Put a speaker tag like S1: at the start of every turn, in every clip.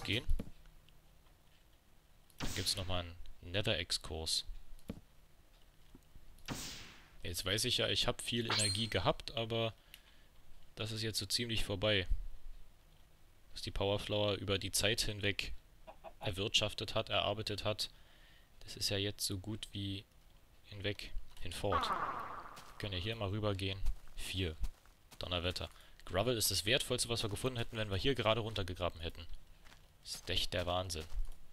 S1: gehen. Dann gibt es nochmal einen Nether-Exkurs. Jetzt weiß ich ja, ich habe viel Energie gehabt, aber das ist jetzt so ziemlich vorbei. Was die Powerflower über die Zeit hinweg erwirtschaftet hat, erarbeitet hat, das ist ja jetzt so gut wie hinfort. Wir können ja hier mal rübergehen. 4. Donnerwetter. Gravel ist das Wertvollste, was wir gefunden hätten, wenn wir hier gerade runtergegraben hätten. Das ist echt der Wahnsinn.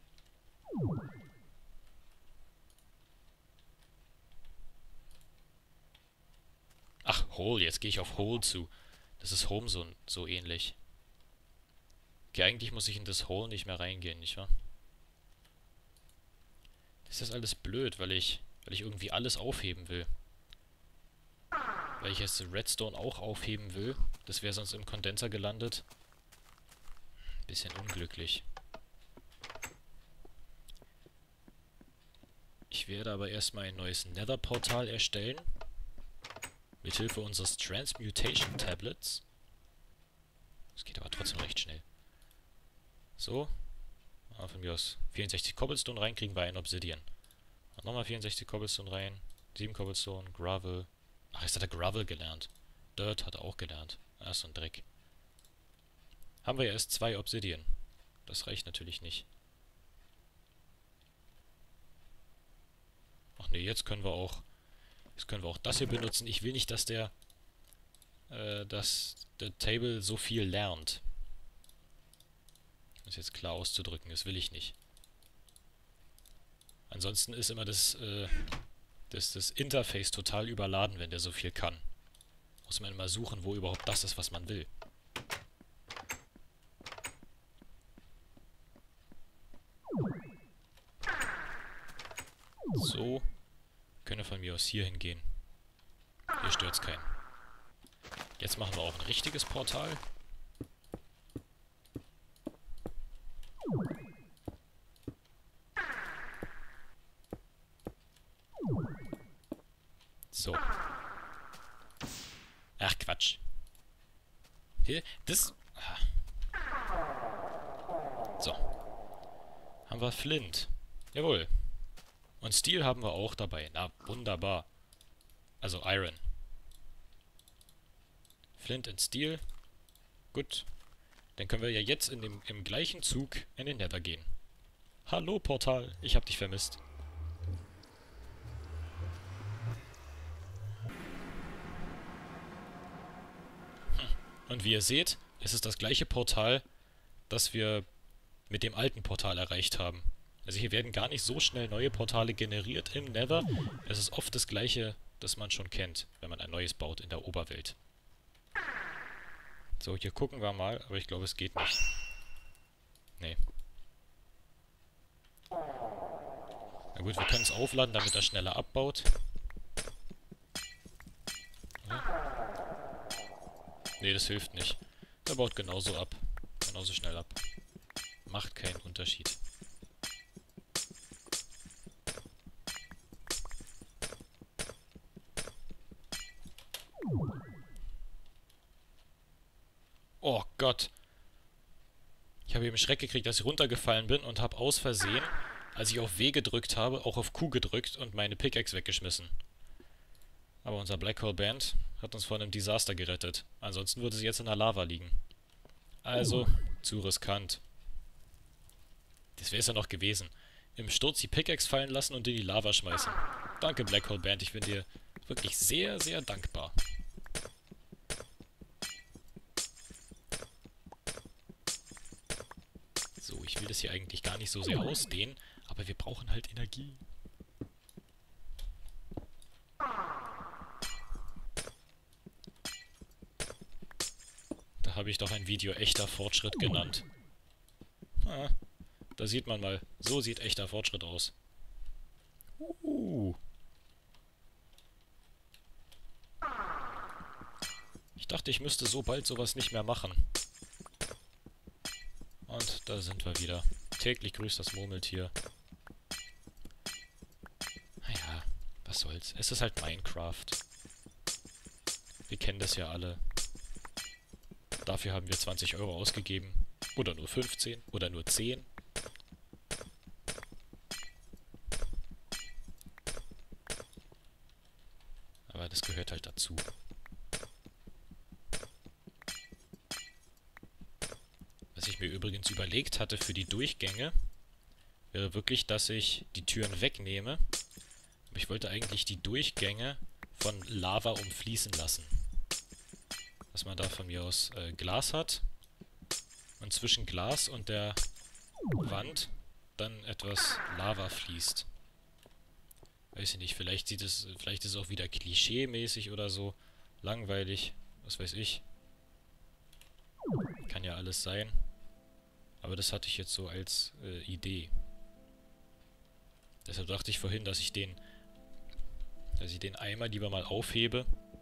S1: Ach, Hole, jetzt gehe ich auf Hole zu. Das ist Home so ähnlich. Okay, eigentlich muss ich in das Hole nicht mehr reingehen, nicht wahr? Das ist alles blöd, weil ich irgendwie alles aufheben will. Weil ich jetzt Redstone auch aufheben will. Das wäre sonst im Kondenser gelandet. Bisschen unglücklich. Ich werde aber erstmal ein neues Nether-Portal erstellen. Mithilfe unseres Transmutation Tablets. Das geht aber trotzdem recht schnell. So. Von mir aus 64 Cobblestone rein, kriegen wir einen Obsidian. Und nochmal 64 Cobblestone rein. 7 Cobblestone, Gravel. Ach, jetzt hat er Gravel gelernt. Dirt hat er auch gelernt. Ah, so ein Dreck. Haben wir ja erst 2 Obsidian. Das reicht natürlich nicht. Ach nee, jetzt können wir auch das hier benutzen. Ich will nicht, dass der Table so viel lernt. Um es jetzt klar auszudrücken, das will ich nicht. Ansonsten ist immer das Interface total überladen, wenn der so viel kann. Muss man immer suchen, wo überhaupt das ist, was man will. So. Können wir von mir aus hier hingehen. Hier stört's keinen. Jetzt machen wir auch ein richtiges Portal. So. Ach, Quatsch. Hier, das... So. Haben wir Flint. Jawohl. Und Steel haben wir auch dabei. Na, wunderbar. Also Iron. Flint und Steel. Gut. Dann können wir ja jetzt im gleichen Zug in den Nether gehen. Hallo, Portal. Ich hab dich vermisst. Und wie ihr seht, ist es das gleiche Portal, das wir mit dem alten Portal erreicht haben. Also hier werden gar nicht so schnell neue Portale generiert im Nether. Es ist oft das gleiche, das man schon kennt, wenn man ein neues baut in der Oberwelt. So, hier gucken wir mal, aber ich glaube, es geht nicht. Nee. Na gut, wir können es aufladen, damit er schneller abbaut. Ja. Nee, das hilft nicht. Er baut genauso ab. Genauso schnell ab. Macht keinen Unterschied. Oh Gott. Ich habe eben Schreck gekriegt, dass ich runtergefallen bin und habe aus Versehen, als ich auf W gedrückt habe, auch auf Q gedrückt und meine Pickaxe weggeschmissen. Aber unser Black Hole Band hat uns vor einem Desaster gerettet. Ansonsten würde sie jetzt in der Lava liegen. Also, zu riskant. Das wäre es ja noch gewesen. Im Sturz die Pickaxe fallen lassen und in die Lava schmeißen. Danke, Black Hole Band. Ich bin dir wirklich sehr, sehr dankbar. So, ich will das hier eigentlich gar nicht so sehr ausdehnen, aber wir brauchen halt Energie. Da habe ich doch ein Video echter Fortschritt genannt. Ah, da sieht man mal, so sieht echter Fortschritt aus. Ich dachte, ich müsste so bald sowas nicht mehr machen. Und da sind wir wieder. Täglich grüßt das Murmeltier. Naja, was soll's. Es ist halt Minecraft. Wir kennen das ja alle. Dafür haben wir 20 € ausgegeben. Oder nur 15. Oder nur 10. Aber das gehört halt dazu. Was ich mir übrigens überlegt hatte für die Durchgänge, wäre wirklich, dass ich die Türen wegnehme. Aber ich wollte eigentlich die Durchgänge von Lava umfließen lassen. Dass man da von mir aus Glas hat. Und zwischen Glas und der Wand dann etwas Lava fließt. Weiß ich nicht, vielleicht ist es auch wieder klischee-mäßig oder so. Langweilig, was weiß ich. Kann ja alles sein. Aber das hatte ich jetzt so als Idee. Deshalb dachte ich vorhin, dass ich den Eimer lieber mal aufhebe.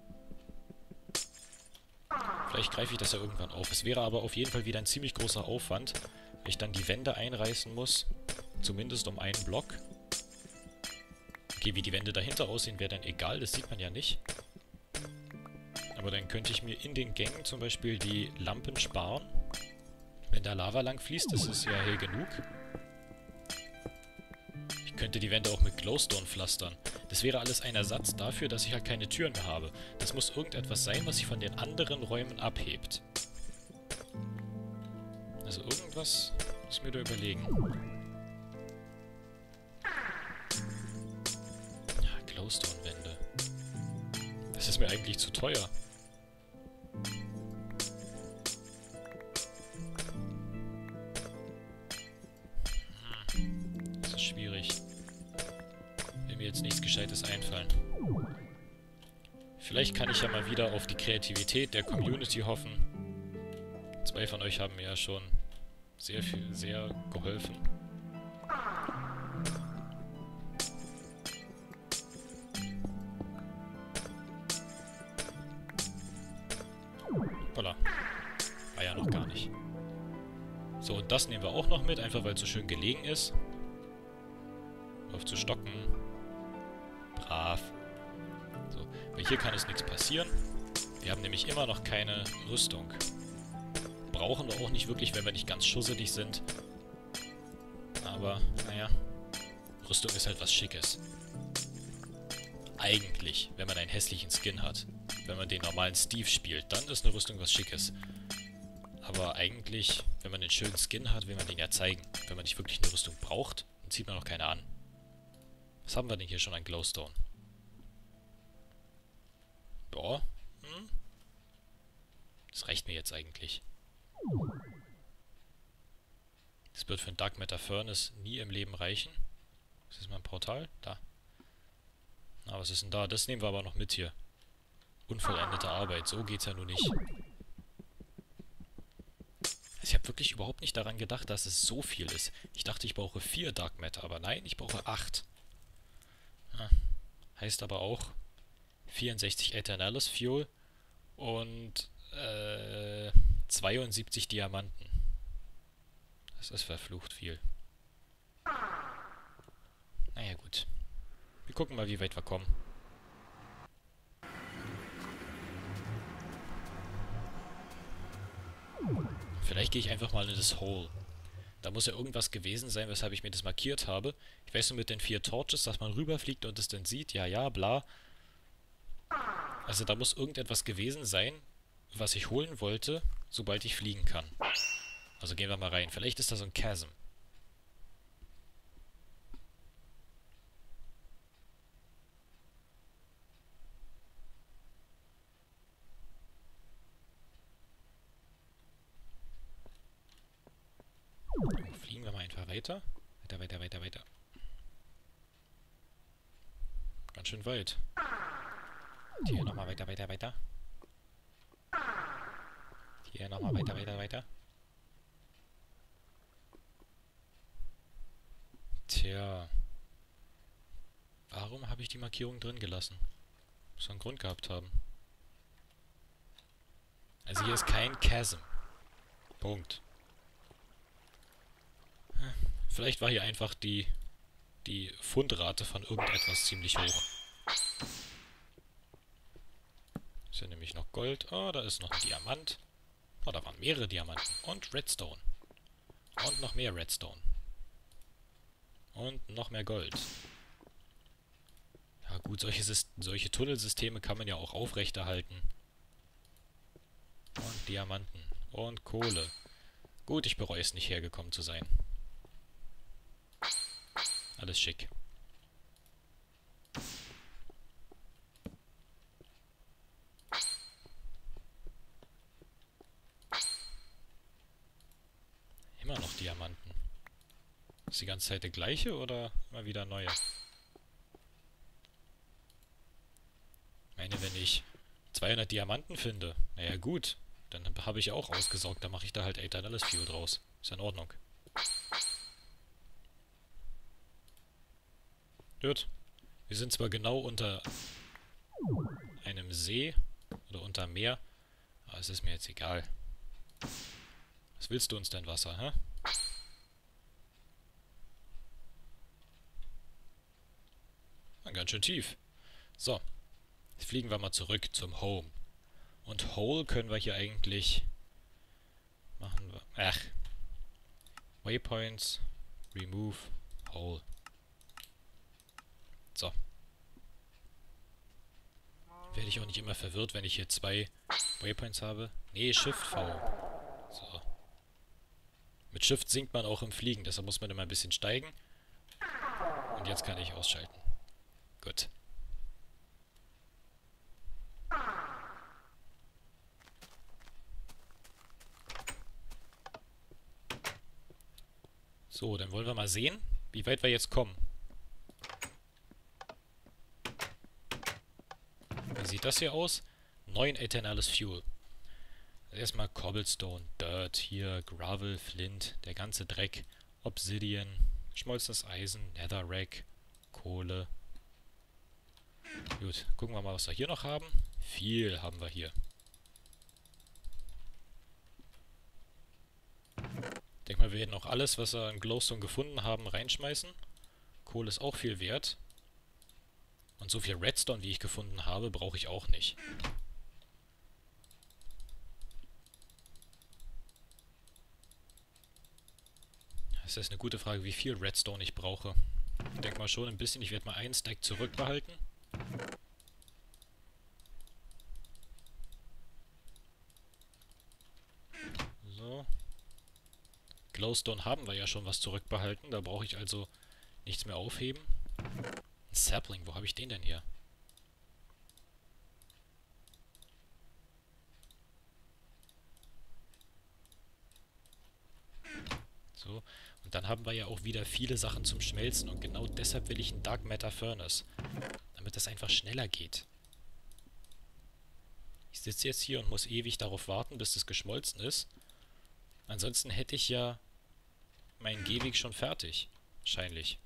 S1: Vielleicht greife ich das ja irgendwann auf. Es wäre aber auf jeden Fall wieder ein ziemlich großer Aufwand, wenn ich dann die Wände einreißen muss. Zumindest um einen Block. Okay, wie die Wände dahinter aussehen, wäre dann egal. Das sieht man ja nicht. Aber dann könnte ich mir in den Gängen zum Beispiel die Lampen sparen. Wenn da Lava lang fließt, ist es ja hell genug. Ich könnte die Wände auch mit Glowstone pflastern. Das wäre alles ein Ersatz dafür, dass ich halt keine Türen mehr habe. Das muss irgendetwas sein, was sich von den anderen Räumen abhebt. Also irgendwas muss ich mir da überlegen. Ja, Glowstone-Wände. Das ist mir eigentlich zu teuer. Das ist schwierig. Will mir jetzt nichts Gescheites einfallen. Vielleicht kann ich ja mal wieder auf die Kreativität der Community hoffen. 2 von euch haben mir ja schon sehr geholfen. Voila. War ja noch gar nicht. So, und das nehmen wir auch noch mit, einfach weil es so schön gelegen ist. Auf zu stocken. Brav. So, weil hier kann es nichts passieren. Wir haben nämlich immer noch keine Rüstung. Brauchen wir auch nicht wirklich, wenn wir nicht ganz schusselig sind. Aber, naja. Rüstung ist halt was Schickes. Eigentlich, wenn man einen hässlichen Skin hat. Wenn man den normalen Steve spielt, dann ist eine Rüstung was Schickes. Aber eigentlich, wenn man einen schönen Skin hat, will man den ja zeigen. Wenn man nicht wirklich eine Rüstung braucht, dann zieht man auch keine an. Was haben wir denn hier schon an Glowstone? Ja. Das reicht mir jetzt eigentlich. Das wird für ein Dark Matter Furnace nie im Leben reichen. Ist das mal ein Portal? Da. Na, was ist denn da? Das nehmen wir aber noch mit hier. Unvollendete Arbeit. So geht's ja nun nicht. Also ich habe wirklich überhaupt nicht daran gedacht, dass es so viel ist. Ich dachte, ich brauche 4 Dark Matter, aber nein, ich brauche 8. Ja. Heißt aber auch 64 Eternalis Fuel und 72 Diamanten. Das ist verflucht viel. Naja, gut. Wir gucken mal, wie weit wir kommen. Vielleicht gehe ich einfach mal in das Hole. Da muss ja irgendwas gewesen sein, weshalb ich mir das markiert habe. Ich weiß nur mit den 4 Torches, dass man rüberfliegt und es dann sieht. Ja, ja, bla. Also da muss irgendetwas gewesen sein, was ich holen wollte, sobald ich fliegen kann. Also gehen wir mal rein. Vielleicht ist da so ein Chasm. Fliegen wir mal einfach weiter. Weiter. Ganz schön weit. Hier nochmal weiter. Hier nochmal weiter. Tja. Warum habe ich die Markierung drin gelassen? Muss einen Grund gehabt haben. Also hier ist kein Chasm. Punkt. Vielleicht war hier einfach die Fundrate von irgendetwas ziemlich hoch. Ist ja nämlich noch Gold. Oh, da ist noch ein Diamant. Oh, da waren mehrere Diamanten. Und Redstone. Und noch mehr Redstone. Und noch mehr Gold. Ja gut, solche Tunnelsysteme kann man ja auch aufrechterhalten. Und Diamanten. Und Kohle. Gut, ich bereue es nicht, hergekommen zu sein. Alles schick. Immer noch Diamanten. Ist die ganze Zeit der gleiche oder immer wieder neue? Ich meine, wenn ich 200 Diamanten finde, naja gut, dann habe ich auch ausgesorgt, dann mache ich da halt Eternales Fuel draus. Ist ja in Ordnung. Gut. Wir sind zwar genau unter einem See oder unter Meer, aber es ist mir jetzt egal. Was willst du uns denn, Wasser, hä? Ganz schön tief. So, jetzt fliegen wir mal zurück zum Home. Und Hole können wir hier eigentlich machen. Waypoints, Remove, Hole. So. Werde ich auch nicht immer verwirrt, wenn ich hier 2 Waypoints habe. Nee, Shift V. So. Mit Shift sinkt man auch im Fliegen, deshalb muss man immer ein bisschen steigen. Und jetzt kann ich ausschalten. Gut. So, dann wollen wir mal sehen, wie weit wir jetzt kommen. Wie sieht das hier aus? 9 Eternales Fuel. Erstmal Cobblestone, Dirt, hier Gravel, Flint, der ganze Dreck, Obsidian, geschmolzenes Eisen, Netherrack, Kohle. Gut, gucken wir mal, was wir hier noch haben. Viel haben wir hier. Ich denke mal, wir werden auch alles, was wir in Glowstone gefunden haben, reinschmeißen. Kohle ist auch viel wert. Und so viel Redstone, wie ich gefunden habe, brauche ich auch nicht. Das ist eine gute Frage, wie viel Redstone ich brauche. Ich denke mal schon ein bisschen. Ich werde mal einen Stack zurückbehalten. So. Glowstone haben wir ja schon was zurückbehalten. Da brauche ich also nichts mehr aufheben. Ein Sapling, wo habe ich den denn hier? So. Und dann haben wir ja auch wieder viele Sachen zum Schmelzen. Und genau deshalb will ich ein Dark Matter Furnace. Damit das einfach schneller geht. Ich sitze jetzt hier und muss ewig darauf warten, bis das geschmolzen ist. Ansonsten hätte ich ja meinen Gehweg schon fertig. Wahrscheinlich.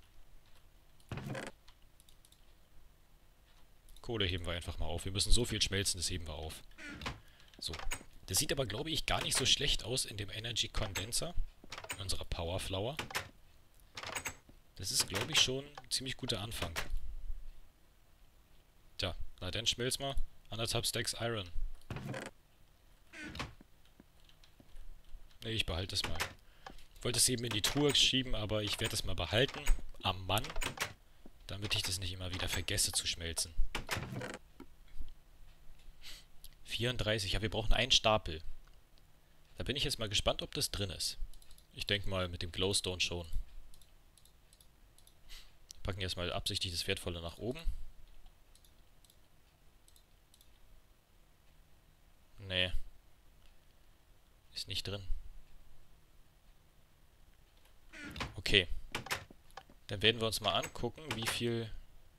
S1: Kohle heben wir einfach mal auf. Wir müssen so viel schmelzen, das heben wir auf. So. Das sieht aber, glaube ich, gar nicht so schlecht aus in dem Energy Condenser. In unserer Power Flower. Das ist, glaube ich, schon ein ziemlich guter Anfang. Tja, na dann schmelz mal 1,5 Stacks Iron. Ne, ich behalte es mal. Ich wollte es eben in die Truhe schieben, aber ich werde es mal behalten. Am Mann. Damit ich das nicht immer wieder vergesse zu schmelzen. 34, ja, wir brauchen einen Stapel. Da bin ich jetzt mal gespannt, ob das drin ist. Ich denke mal mit dem Glowstone schon. Wir packen jetzt mal absichtlich das Wertvolle nach oben. Nee. Ist nicht drin. Okay. Dann werden wir uns mal angucken, wie viel...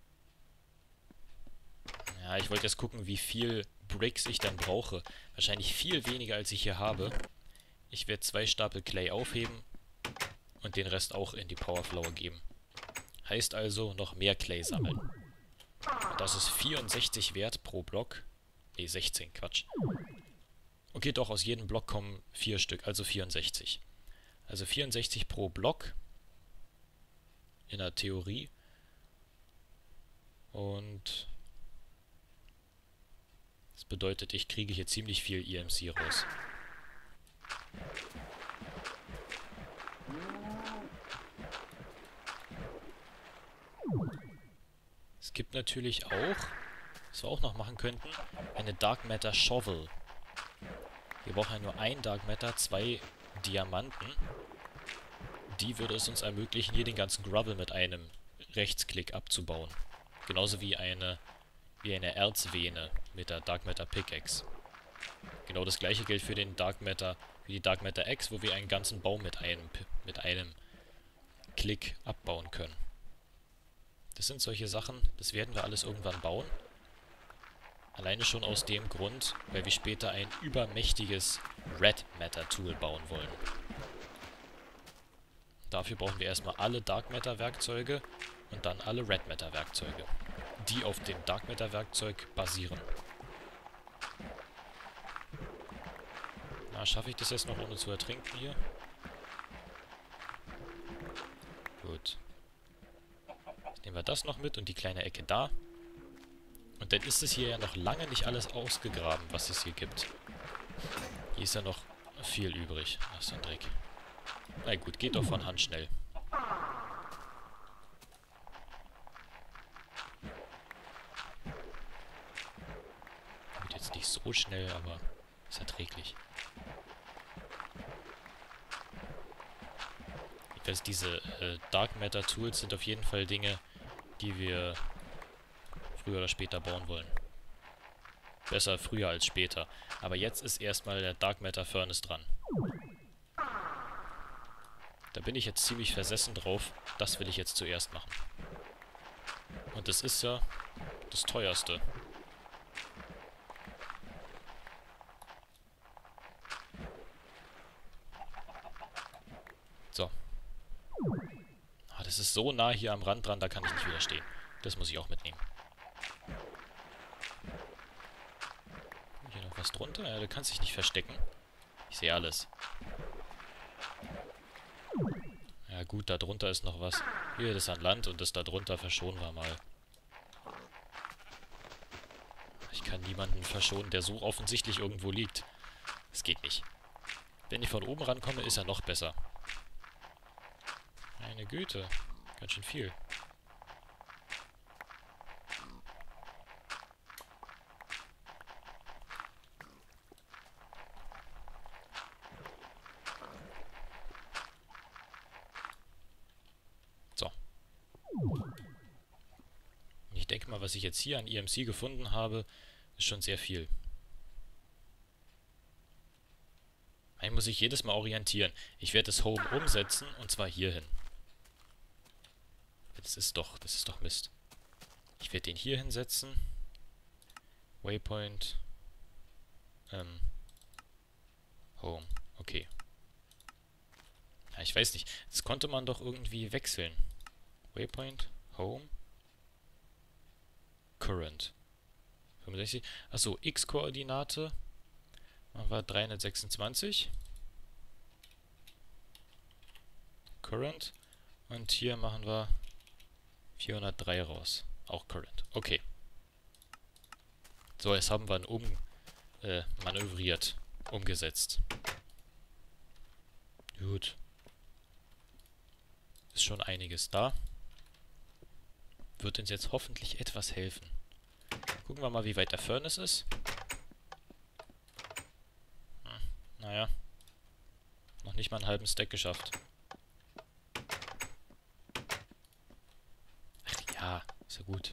S1: Ja, ich wollte jetzt gucken, wie viel Bricks ich dann brauche. Wahrscheinlich viel weniger, als ich hier habe. Ich werde 2 Stapel Clay aufheben und den Rest auch in die Powerflower geben. Heißt also, noch mehr Clay sammeln. Und das ist 64 wert pro Block. Ne, 16, Quatsch. Okay, doch, aus jedem Block kommen 4 Stück, also 64. Also 64 pro Block. In der Theorie. Und das bedeutet, ich kriege hier ziemlich viel EMC raus. Es gibt natürlich auch, was wir auch noch machen könnten, eine Dark Matter Shovel. Wir brauchen ja nur ein Dark Matter, 2 Diamanten. Die würde es uns ermöglichen, hier den ganzen Gravel mit einem Rechtsklick abzubauen. Genauso wie eine Erzvene mit der Dark Matter Pickaxe. Genau das gleiche gilt für den Dark Matter, für die Dark Matter Axe, wo wir einen ganzen Baum mit einem Klick abbauen können. Das sind solche Sachen, das werden wir alles irgendwann bauen. Alleine schon aus dem Grund, weil wir später ein übermächtiges Red Matter Tool bauen wollen. Dafür brauchen wir erstmal alle Dark Matter Werkzeuge und dann alle Red Matter Werkzeuge, die auf dem Dark Matter Werkzeug basieren. Na, schaffe ich das jetzt noch ohne zu ertrinken hier? Gut. Jetzt nehmen wir das noch mit und die kleine Ecke da. Und dann ist es hier ja noch lange nicht alles ausgegraben, was es hier gibt. Hier ist ja noch viel übrig. Ach, so ein Dreck. Na gut, geht doch von Hand schnell. Geht jetzt nicht so schnell, aber ist erträglich. Jedenfalls diese Dark Matter Tools sind auf jeden Fall Dinge, die wir früher oder später bauen wollen. Besser früher als später. Aber jetzt ist erstmal der Dark Matter Furnace dran. Da bin ich jetzt ziemlich versessen drauf. Das will ich jetzt zuerst machen. Und das ist ja das teuerste. So. Ah, das ist so nah hier am Rand dran, da kann ich nicht widerstehen. Das muss ich auch mitnehmen. Hier noch was drunter? Ja, du kannst dich nicht verstecken. Ich sehe alles. Ja gut, da drunter ist noch was. Hier, das ist an Land und das da drunter verschonen wir mal. Ich kann niemanden verschonen, der so offensichtlich irgendwo liegt. Das geht nicht. Wenn ich von oben rankomme, ist er noch besser. Meine Güte, ganz schön viel. So. Ich denke mal, was ich jetzt hier an EMC gefunden habe, ist schon sehr viel. Ich muss sich jedes Mal orientieren. Ich werde das Home umsetzen, und zwar hierhin. Das ist doch Mist. Ich werde den hier hinsetzen. Waypoint. Home. Okay. Ja, ich weiß nicht. Das konnte man doch irgendwie wechseln. Waypoint. Home. Current. 65. Achso, X-Koordinate. Machen wir 326. Current. Und hier machen wir 403 raus. Auch Current. Okay. So, jetzt haben wir ihn manövriert. Umgesetzt. Gut. Ist schon einiges da. Wird uns jetzt hoffentlich etwas helfen. Gucken wir mal, wie weit der Furnace ist. Naja. Noch nicht mal einen halben Stack geschafft. Ach ja, ist ja gut.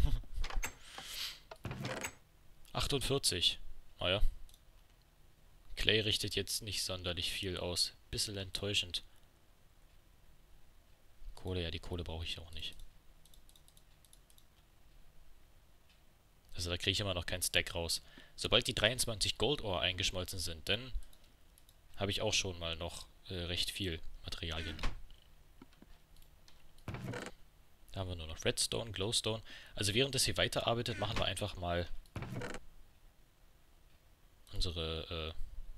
S1: 48. Naja. Clay richtet jetzt nicht sonderlich viel aus. Bisschen enttäuschend. Kohle, ja, die Kohle brauche ich auch nicht. Also da kriege ich immer noch keinen Stack raus. Sobald die 23 Gold Ore eingeschmolzen sind, dann habe ich auch schon mal noch recht viel Materialien. Da haben wir nur noch Redstone, Glowstone. Also während es hier weiterarbeitet, machen wir einfach mal unsere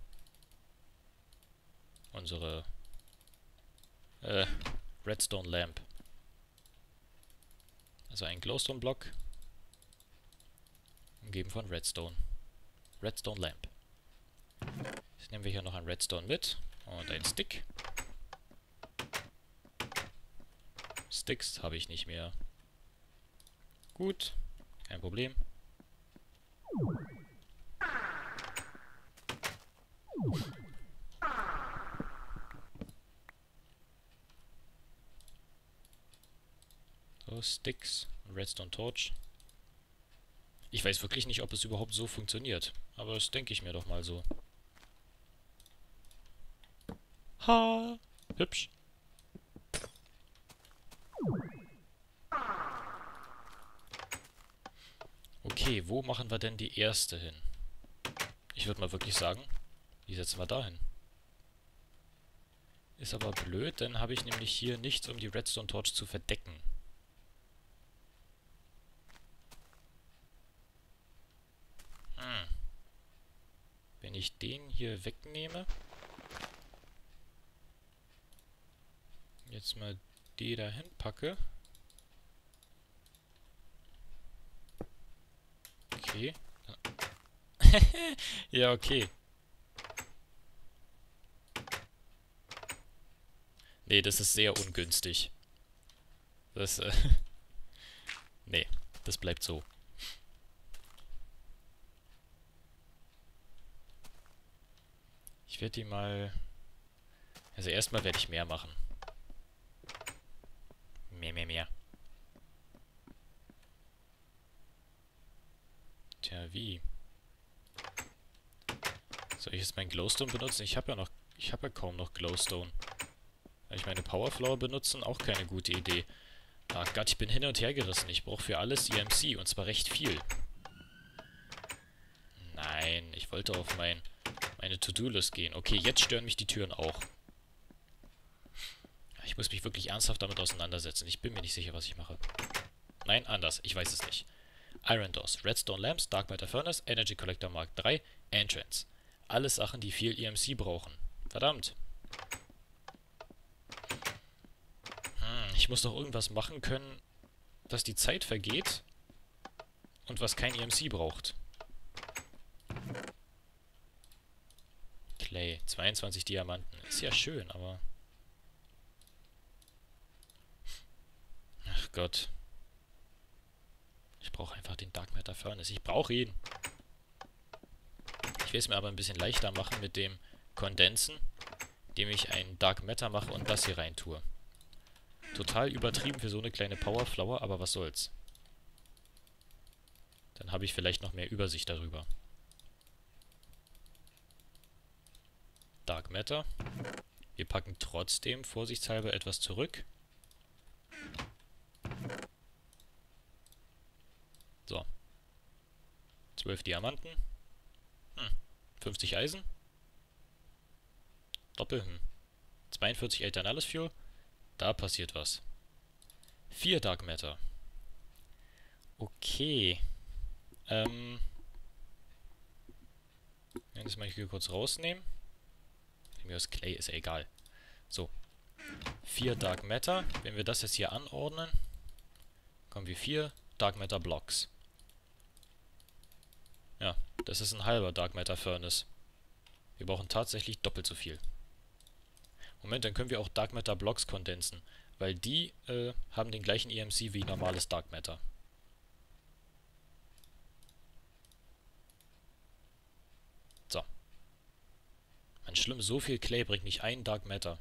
S1: Redstone Lamp. Also ein Glowstone Block umgeben von Redstone. Redstone Lamp. Jetzt nehmen wir hier noch ein Redstone mit und ein Stick. Sticks habe ich nicht mehr. Gut, kein Problem. So, Sticks, Redstone Torch. Ich weiß wirklich nicht, ob es überhaupt so funktioniert. Aber das denke ich mir doch mal so. Ha! Hübsch. Okay, wo machen wir denn die erste hin? Ich würde mal wirklich sagen, die setzen wir da hin. Ist aber blöd, dann habe ich nämlich hier nichts, um die Redstone Torch zu verdecken. Wenn ich den hier wegnehme, jetzt mal die dahin packe. Okay. Ja, okay. Nee, das ist sehr ungünstig. Das, nee, das bleibt so. Ich werde die mal... Also erstmal werde ich mehr machen. Mehr. Tja, wie? Soll ich jetzt meinen Glowstone benutzen? Ich habe ja kaum noch Glowstone. Soll ich meine Powerflower benutzen? Auch keine gute Idee. Ach Gott, ich bin hin und her gerissen. Ich brauche für alles EMC und zwar recht viel. Nein, ich wollte auf meine To-Do-List gehen. Okay, jetzt stören mich die Türen auch. Ich muss mich wirklich ernsthaft damit auseinandersetzen. Ich bin mir nicht sicher, was ich mache. Nein, anders. Ich weiß es nicht. Iron Doors, Redstone Lamps, Dark Matter Furnace, Energy Collector Mark III, Entrance. Alles Sachen, die viel EMC brauchen. Verdammt. Ich muss doch irgendwas machen können, dass die Zeit vergeht und was kein EMC braucht. Clay, 22 Diamanten. Ist ja schön, aber... Ach Gott. Ich brauche einfach den Dark Matter Furnace. Ich brauche ihn. Ich will es mir aber ein bisschen leichter machen mit dem Kondensen, indem ich einen Dark Matter mache und das hier rein tue. Total übertrieben für so eine kleine Powerflower, aber was soll's. Dann habe ich vielleicht noch mehr Übersicht darüber. Dark Matter. Wir packen trotzdem vorsichtshalber etwas zurück. So. 12 Diamanten. 50 Eisen. Doppel. 42 Eternales Fuel. Da passiert was. 4 Dark Matter. Okay. Das mal hier kurz rausnehmen. Mir das Clay ist ja egal. So. 4 Dark Matter. Wenn wir das jetzt hier anordnen, kommen wir 4 Dark Matter Blocks. Ja, das ist ein halber Dark Matter Furnace. Wir brauchen tatsächlich doppelt so viel. Moment, dann können wir auch Dark Matter Blocks kondensen, weil die haben den gleichen EMC wie normales Dark Matter. So. Mann, schlimm, so viel Clay bringt nicht ein Dark Matter.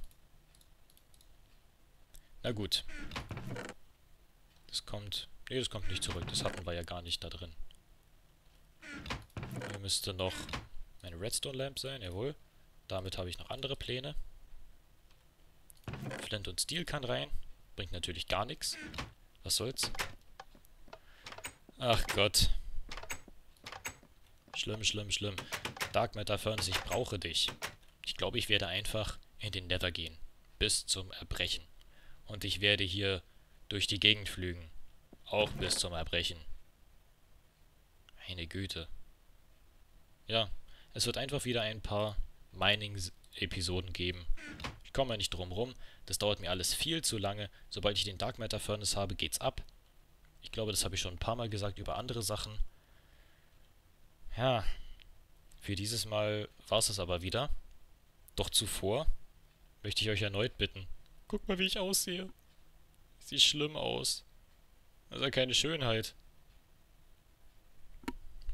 S1: Na gut. Das kommt... Nee, das kommt nicht zurück. Das hatten wir ja gar nicht da drin. Hier müsste noch meine Redstone Lamp sein, jawohl. Damit habe ich noch andere Pläne. Flint und Steel kann rein. Bringt natürlich gar nichts. Was soll's? Ach Gott. Schlimm. Dark Matter Furnace, ich brauche dich. Ich glaube, ich werde einfach in den Nether gehen. Bis zum Erbrechen. Und ich werde hier durch die Gegend flügen. Auch bis zum Erbrechen. Meine Güte. Ja, es wird einfach wieder ein paar Mining-Episoden geben. Ich komme ja nicht drum rum. Das dauert mir alles viel zu lange. Sobald ich den Dark Matter Furnace habe, geht's ab. Ich glaube, das habe ich schon ein paar Mal gesagt über andere Sachen. Ja, für dieses Mal war es aber wieder. Doch zuvor möchte ich euch erneut bitten. Guck mal, wie ich aussehe. Sieht schlimm aus. Das ist ja keine Schönheit.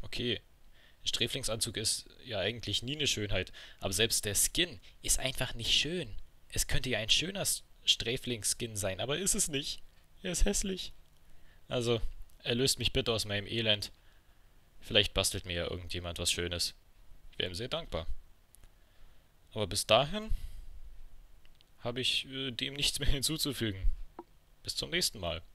S1: Okay, ein Sträflingsanzug ist ja eigentlich nie eine Schönheit, aber selbst der Skin ist einfach nicht schön. Es könnte ja ein schöner Sträflingsskin sein, aber ist es nicht. Er ist hässlich. Also, erlöst mich bitte aus meinem Elend. Vielleicht bastelt mir ja irgendjemand was Schönes. Ich wäre ihm sehr dankbar. Aber bis dahin habe ich dem nichts mehr hinzuzufügen. Bis zum nächsten Mal.